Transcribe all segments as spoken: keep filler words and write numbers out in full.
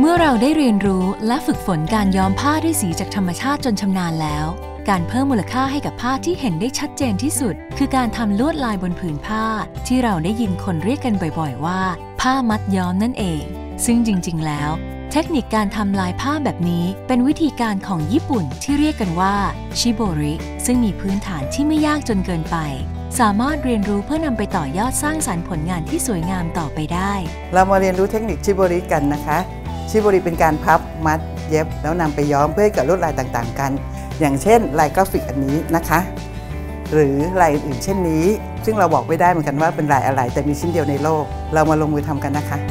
มื่อเราได้เรียนรู้และฝึกฝนการย้อมผ้าด้วยสีจากธรรมชาติจนชำนาญแล้วการเพิ่มมูลค่าให้กับผ้าที่เห็นได้ชัดเจนที่สุดคือการทำลวดลายบนผืนผ้าที่เราได้ยินคนเรียกกันบ่อยๆว่าผ้ามัดย้อมนั่นเองซึ่งจริงๆแล้วเทคนิคการทำลายผ้าแบบนี้เป็นวิธีการของญี่ปุ่นที่เรียกกันว่าชิโบริซึ่งมีพื้นฐานที่ไม่ยากจนเกินไปสามารถเรียนรู้เพื่อนำไปต่อยอดสร้างสรรค์ผลงานที่สวยงามต่อไปได้เรามาเรียนรู้เทคนิคชิโบริกันนะคะชิโบริเป็นการพับมัดเย็บแล้วนำไปย้อมเพื่อให้เกิดลวดลายต่างๆกันอย่างเช่นลายกราฟิกอันนี้นะคะหรือลายอื่นๆเช่นนี้ซึ่งเราบอกไม่ได้เหมือนกันว่าเป็นลายอะไรแต่มีชิ้นเดียวในโลกเรามาลงมือทำกันนะคะ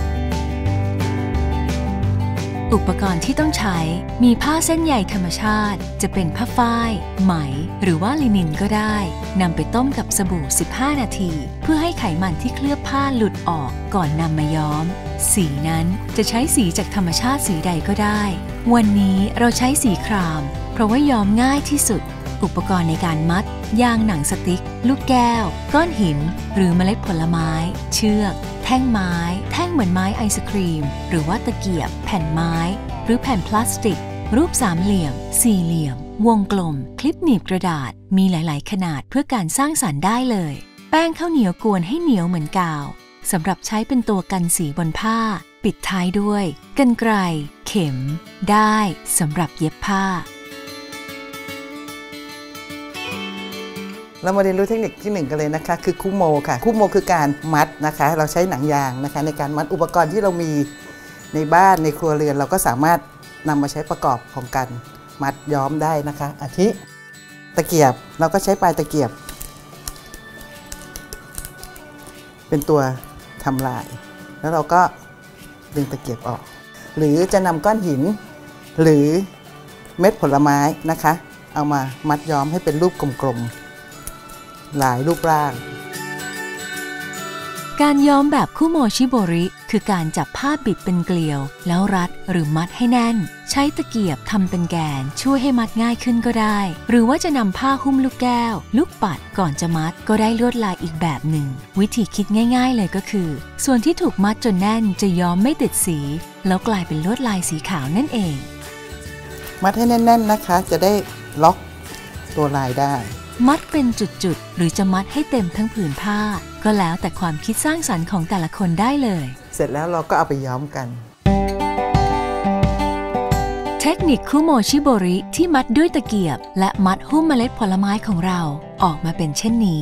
อุปกรณ์ที่ต้องใช้มีผ้าเส้นใยธรรมชาติจะเป็นผ้าฝ้ายไหมหรือว่าลินินก็ได้นำไปต้มกับสบู่สิบห้านาทีเพื่อให้ไขมันที่เคลือบผ้าหลุดออกก่อนนำมาย้อมสีนั้นจะใช้สีจากธรรมชาติสีใดก็ได้วันนี้เราใช้สีครามเพราะว่าย้อมง่ายที่สุดอุปกรณ์ในการมัดยางหนังสติ๊กลูกแก้วก้อนหินหรือเมล็ดผลไม้เชือกแท่งไม้แท่งเหมือนไม้ไอศครีมหรือว่าตะเกียบแผ่นไม้หรือแผ่นพลาสติกรูปสามเหลี่ยมสี่เหลี่ยมวงกลมคลิปหนีบกระดาษมีหลายๆขนาดเพื่อการสร้างสรรค์ได้เลยแป้งข้าวเหนียวกวนให้เหนียวเหมือนกาวสำหรับใช้เป็นตัวกันสีบนผ้าปิดท้ายด้วยกรรไกรเข็มได้สำหรับเย็บผ้าเรามาเรียนรู้เทคนิคที่หนึ่งกันเลยนะคะคือคุโมค่ะคุโมคือการมัดนะคะเราใช้หนังยางนะคะในการมัดอุปกรณ์ที่เรามีในบ้านในครัวเรือนเราก็สามารถนำมาใช้ประกอบของการมัดย้อมได้นะคะอาทิตะเกียบเราก็ใช้ปลายตะเกียบเป็นตัวทำลายแล้วเราก็ดึงตะเกียบออกหรือจะนำก้อนหินหรือเม็ดผลไม้นะคะเอามามัดย้อมให้เป็นรูปกลมๆหลายรูปร่างการย้อมแบบคุโมชิโบริคือการจับผ้าบิดเป็นเกลียวแล้วรัดหรือมัดให้แน่นใช้ตะเกียบทำเป็นแกนช่วยให้มัดง่ายขึ้นก็ได้หรือว่าจะนำผ้าหุ้มลูกแก้วลูกปัดก่อนจะมัดก็ได้ลวดลายอีกแบบหนึ่งวิธีคิดง่ายๆเลยก็คือส่วนที่ถูกมัดจนแน่นจะย้อมไม่ติดสีแล้วกลายเป็นลวดลายสีขาวนั่นเองมัดให้แน่นๆนะคะจะได้ล็อกตัวลายได้มัดเป็นจุดๆหรือจะมัดให้เต็มทั้งผืนผ้าก็แล้วแต่ความคิดสร้างสรรค์ของแต่ละคนได้เลยเสร็จแล้วเราก็เอาไปย้อมกันเทคนิคคุโมชิโบริที่มัดด้วยตะเกียบและมัดหุ้มเมล็ดผลไม้ของเราออกมาเป็นเช่นนี้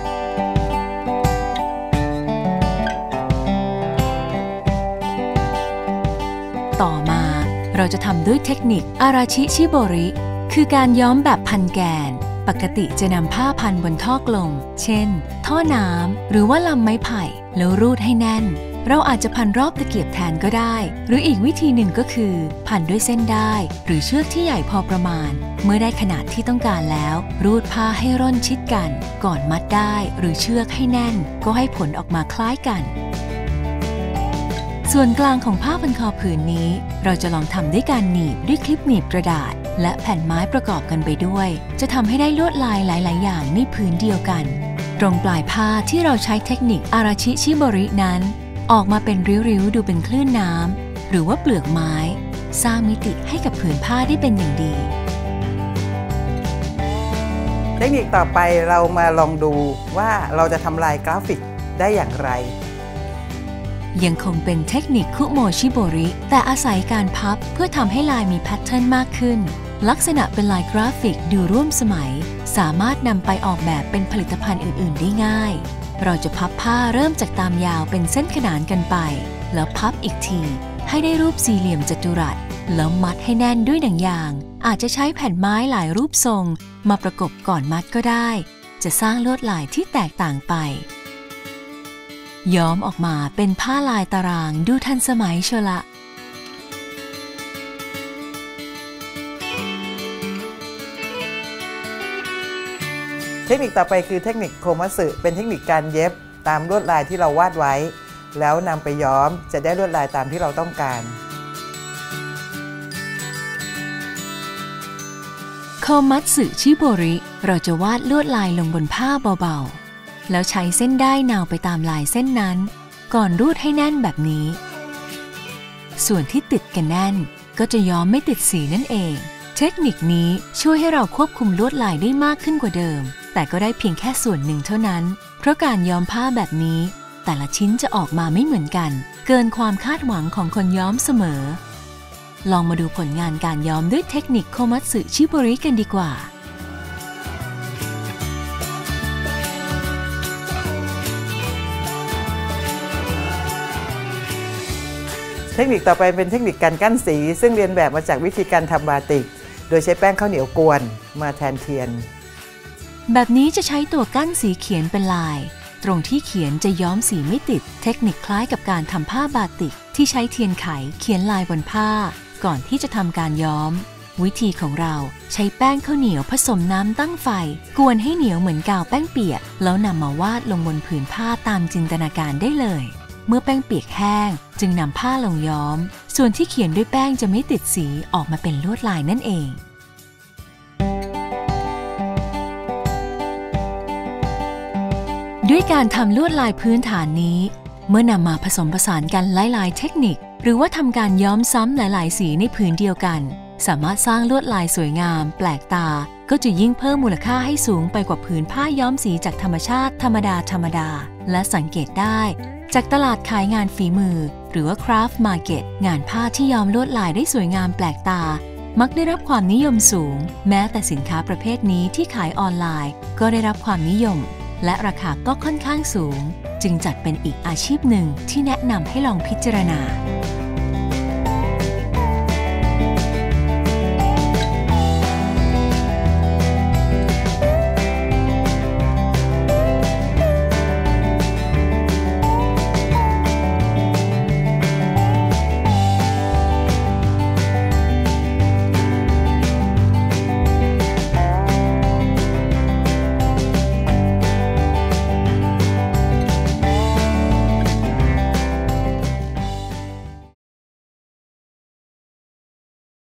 ต่อมาเราจะทำด้วยเทคนิคอาราชิชิโบริคือการย้อมแบบพันแกนปกติจะนำผ้าพันบนท่อกลมเช่นท่อน้ำหรือว่าลำไม้ไผ่แล้วรูดให้แน่นเราอาจจะพันรอบตะเกียบแทนก็ได้หรืออีกวิธีหนึ่งก็คือพันด้วยเส้นได้หรือเชือกที่ใหญ่พอประมาณเมื่อได้ขนาดที่ต้องการแล้วรูดผ้าให้ร่อนชิดกันก่อนมัดได้หรือเชือกให้แน่นก็ให้ผลออกมาคล้ายกันส่วนกลางของผ้าพันคอผืนนี้เราจะลองทำด้วยการหนีบด้วยคลิปหนีบกระดาษและแผ่นไม้ประกอบกันไปด้วยจะทำให้ได้ลวดลายหลายๆอย่างในผืนเดียวกันตรงปลายผ้าที่เราใช้เทคนิคอาราชิชิโบรินั้นออกมาเป็นริ้วๆดูเป็นคลื่นน้ำหรือว่าเปลือกไม้สร้างมิติให้กับผืนผ้าได้เป็นอย่างดีเทคนิคต่อไปเรามาลองดูว่าเราจะทำลายกราฟิกได้อย่างไรยังคงเป็นเทคนิคคุโมชิโบริแต่อาศัยการพับเพื่อทำให้ลายมีแพทเทิร์นมากขึ้นลักษณะเป็นลายกราฟิกดูร่วมสมัยสามารถนำไปออกแบบเป็นผลิตภัณฑ์อื่นๆได้ง่ายเราจะพับผ้าเริ่มจากตามยาวเป็นเส้นขนานกันไปแล้วพับอีกทีให้ได้รูปสี่เหลี่ยมจัตุรัสแล้วมัดให้แน่นด้วยหนังยางอาจจะใช้แผ่นไม้หลายรูปทรงมาประกบก่อนมัดก็ได้จะสร้างลวดลายที่แตกต่างไปย้อมออกมาเป็นผ้าลายตารางดูทันสมัยเชียวละเทคนิคต่อไปคือเทคนิคโคมัตสึเป็นเทคนิคการเย็บตามลวดลายที่เราวาดไว้แล้วนำไปย้อมจะได้ลวดลายตามที่เราต้องการโคมัตสึชิโบริเราจะวาดลวดลายลงบนผ้าเบาๆแล้วใช้เส้นด้ายนาวไปตามลายเส้นนั้นก่อนรูดให้แน่นแบบนี้ส่วนที่ติดกันแน่นก็จะย้อมไม่ติดสีนั่นเองเทคนิคนี้ช่วยให้เราควบคุมลวดลายได้มากขึ้นกว่าเดิมแต่ก็ได้เพียงแค่ส่วนหนึ่งเท่านั้นเพราะการย้อมผ้าแบบนี้แต่ละชิ้นจะออกมาไม่เหมือนกันเกินความคาดหวังของคนย้อมเสมอลองมาดูผลงานการย้อมด้วยเทคนิคโคมัตสึชิโบริกันดีกว่าเทคนิคต่อไปเป็นเทคนิคการกั้นสีซึ่งเรียนแบบมาจากวิธีการทำบาติกโดยใช้แป้งข้าวเหนียวกวนมาแทนเทียนแบบนี้จะใช้ตัวกั้นสีเขียนเป็นลายตรงที่เขียนจะย้อมสีไม่ติดเทคนิคคล้ายกับการทำผ้าบาติกที่ใช้เทียนไขเขียนลายบนผ้าก่อนที่จะทำการย้อมวิธีของเราใช้แป้งข้าวเหนียวผสมน้ำตั้งไฟกวนให้เหนียวเหมือนกาวแป้งเปียกแล้วนำมาวาดลงบนผืนผ้าตามจินตนาการได้เลยเมื่อแป้งเปียกแห้งจึงนำผ้าลงย้อมส่วนที่เขียนด้วยแป้งจะไม่ติดสีออกมาเป็นลวดลายนั่นเองด้วยการทำลวดลายพื้นฐานนี้เมื่อนำมาผสมผสานกันหลายๆเทคนิคหรือว่าทำการย้อมซ้ำหลายๆสีในผืนเดียวกันสามารถสร้างลวดลายสวยงามแปลกตาก็จะยิ่งเพิ่มมูลค่าให้สูงไปกว่าผืนผ้าย้อมสีจากธรรมชาติธรรมดาธรรมดาและสังเกตได้จากตลาดขายงานฝีมือหรือว่า Craft Market งานผ้าที่ย้อมลวดลายได้สวยงามแปลกตามักได้รับความนิยมสูงแม้แต่สินค้าประเภทนี้ที่ขายออนไลน์ก็ได้รับความนิยมและราคาก็ค่อนข้างสูงจึงจัดเป็นอีกอาชีพหนึ่งที่แนะนำให้ลองพิจารณา